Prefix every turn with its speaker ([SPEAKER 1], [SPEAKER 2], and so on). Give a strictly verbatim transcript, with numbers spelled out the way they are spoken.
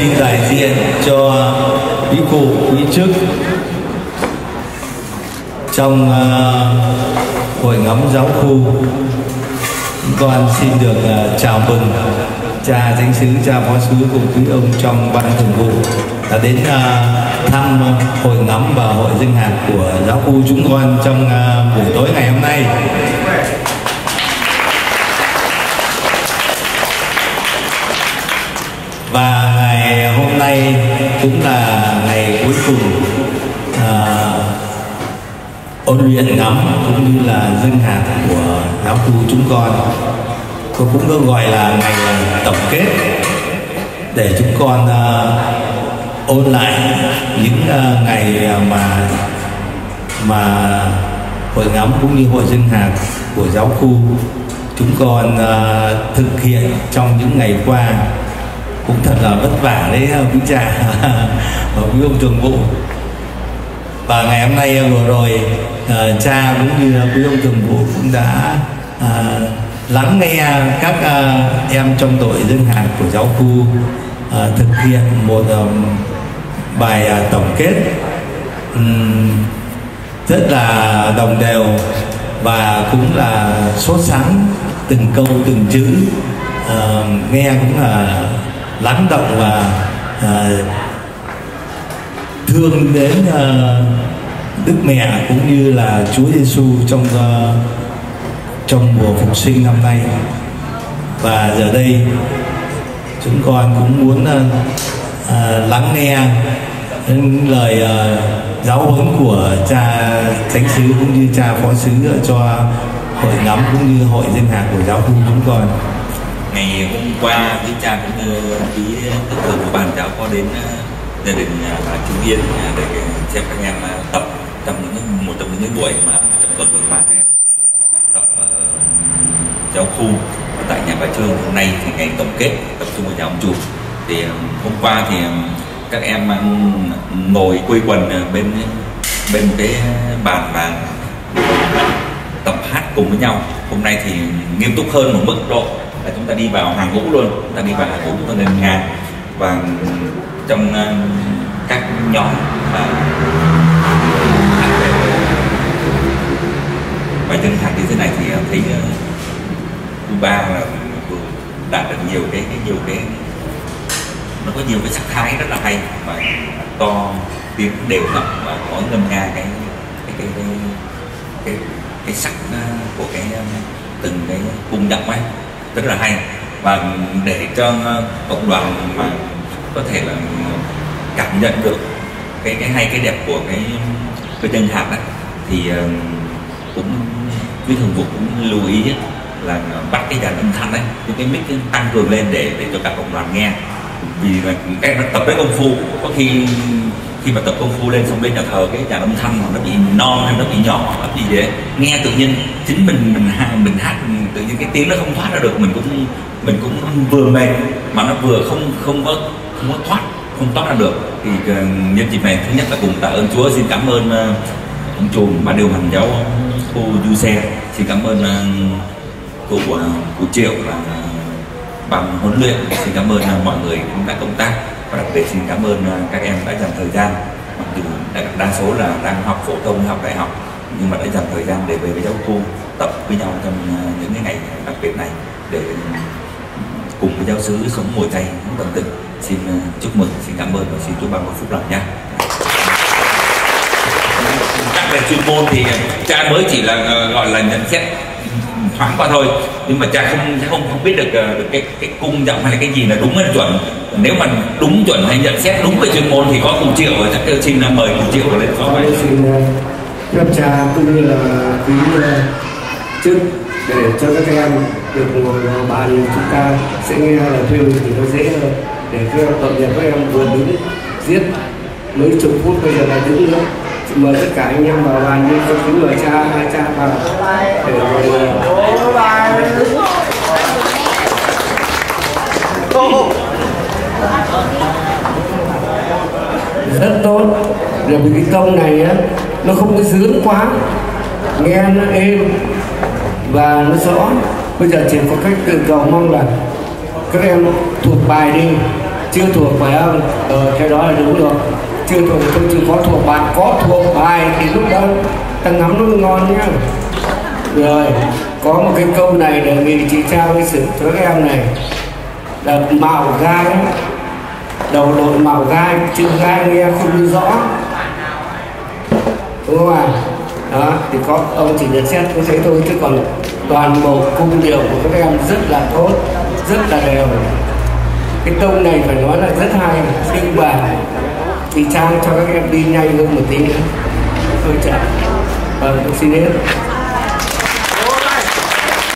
[SPEAKER 1] xin đại diện cho quý cụ, quý chức trong uh, hội ngắm giáo khu, con xin được uh, chào mừng cha chánh xứ, cha phó xứ cùng quý ông trong ban thường vụ đã đến uh, thăm hội ngắm và hội dinh hạt của giáo khu chúng con trong uh, buổi tối ngày hôm nay. Và ngày hôm nay cũng là ngày cuối cùng uh, ôn luyện ngắm cũng như là dinh hạt của giáo khu chúng con. Cô cũng được gọi là ngày tổng kết để chúng con uh, ôn lại những uh, ngày mà mà hội ngắm cũng như hội dinh hạt của giáo khu chúng con uh, thực hiện trong những ngày qua. Cũng thật là vất vả đấy quý cha và quý ông thường vụ. Và ngày hôm nay vừa rồi uh, cha cũng như quý ông thường vụ cũng đã uh, lắng nghe các uh, em trong đội dinh hạt của giáo khu uh, thực hiện một um, bài uh, tổng kết um, rất là đồng đều và cũng là sốt sắng, từng câu từng chữ uh, nghe cũng là lắng động và uh, thương đến uh, Đức Mẹ cũng như là Chúa Giêsu trong uh, trong mùa phục sinh năm nay. Và giờ đây chúng con cũng muốn uh, uh, lắng nghe những lời uh, giáo huấn của cha chánh xứ cũng như cha phó xứ cho hội ngắm cũng như hội dinh hạt của giáo khu chúng con.
[SPEAKER 2] Ngày hôm qua quý cha cũng như quý tất thường của ban giáo có đến gia đình bà Trung Yên để xem các em tập trong những một trong những buổi mà trong tuần vừa qua tập ở giáo khu tại nhà bà Trương. Hôm nay thì ngày tổng kết tập trung ở nhà ông chủ. Thì hôm qua thì các em ngồi quây quần bên bên một cái bàn và tập hát cùng với nhau. Hôm nay thì nghiêm túc hơn một mức độ là chúng ta đi vào hàng ngũ luôn, chúng ta đi vào hàng ngũ, chúng ta lên ngang và trong uh, các nhóm và bài dân hạt như thế này thì thấy uh, ba là đạt được nhiều cái, cái nhiều cái nó có nhiều cái sắc thái rất là hay và to, tiếng đều đặn và có ngân nga cái cái cái cái cái, cái sắc uh, của cái uh, từng cái cung giọng ấy rất là hay. Và để cho cộng đoàn mà có thể là cảm nhận được cái cái hay cái đẹp của cái cái dân hạt ấy, thì uh, cũng quý thường vụ cũng lưu ý ấy, là bắt cái dàn âm thanh ấy, những cái mic tăng cường lên để để cho cả cộng đoàn nghe. Vì là các em tập đến công phu, có khi khi mà tập công phu lên xong lên nhà thờ cái dàn âm thanh nó bị non hay nó bị nhỏ nó bị vậy, nghe tự nhiên chính mình mình mình hát tự nhiên cái tiếng nó không thoát ra được, mình cũng mình cũng vừa mệt mà nó vừa không không có không có thoát không thoát ra được. Thì uh, nhân dịp này thứ nhất là cùng tạ ơn Chúa, xin cảm ơn uh, ông Trùm ban điều hành giáo khu Du Xe, xin cảm ơn uh, cụ uh, cụ Triệu là uh, ban huấn luyện, xin cảm ơn uh, mọi người cũng đã công tác và đặc biệt xin cảm ơn uh, các em đã dành thời gian, mặc dù đa số là đang học phổ thông, học đại học nhưng mà đã dành thời gian để về với giáo khu tập với nhau trong uh, những cái ngày đặc biệt này để cùng với giáo xứ sống mùa chay tận tình. Xin uh, chúc mừng, xin cảm ơn và xin Chúa ban một phúc lành nha. Các về chuyên môn thì cha mới chỉ là uh, gọi là nhận xét thoáng qua thôi, nhưng mà cha không không không biết được, uh, được cái cái cung giọng hay là cái gì là đúng hay là chuẩn. Nếu mà đúng chuẩn hay nhận xét đúng về chuyên môn thì có cụ Triệu rồi, chắc xin uh, mời cụ Triệu lên.
[SPEAKER 3] Có vậy xin phép uh, cha cũng như là quý uh, chức để cho các em được ngồi vào bàn, chúng ta sẽ nghe lời khuyên thì nó dễ hơn, để các em tập nhật các em vừa đứng giết mấy chục phút bây giờ là đứng nữa. Mời tất cả anh em vào bàn như cho kính mời cha, hai cha vào để ngồi. Rất tốt, là vì cái tông này á nó không có dướng quá, nghe nó êm và nó rõ. Bây giờ chỉ có cách tự cầu mong là các em thuộc bài đi chưa thuộc phải không? Ờ, cái đó là đúng rồi. Chưa thuộc tôi chỉ có thuộc bài, có thuộc bài thì lúc đó ta ngắm nó ngon nhá. Rồi có một cái câu này đề nghị chị trao cái sự cho các em này là mạo gai, đầu đội mạo gai, chữ gai nghe không rõ, đúng không ạ? Đó thì có ông chỉ nhận xét có thế thôi, chứ còn toàn bộ cung điệu của các em rất là tốt, rất là đều. Cái tông này phải nói là rất hay, nhưng mà thì trang cho các em đi nhanh hơn một tí nữa. Thôi chào, vâng, xin hết.